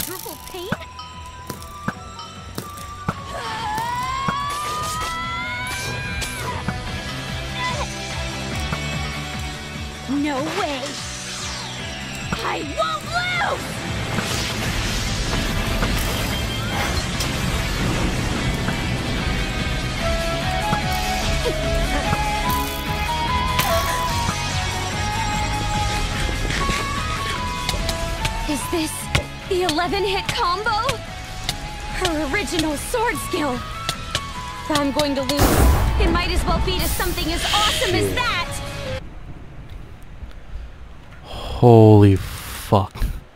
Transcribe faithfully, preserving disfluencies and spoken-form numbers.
quadruple pain? No way! I won't lose! Is this the eleven hit combo? Her original sword skill. If I'm going to lose, it might as well be to something as awesome as that! Holy fuck.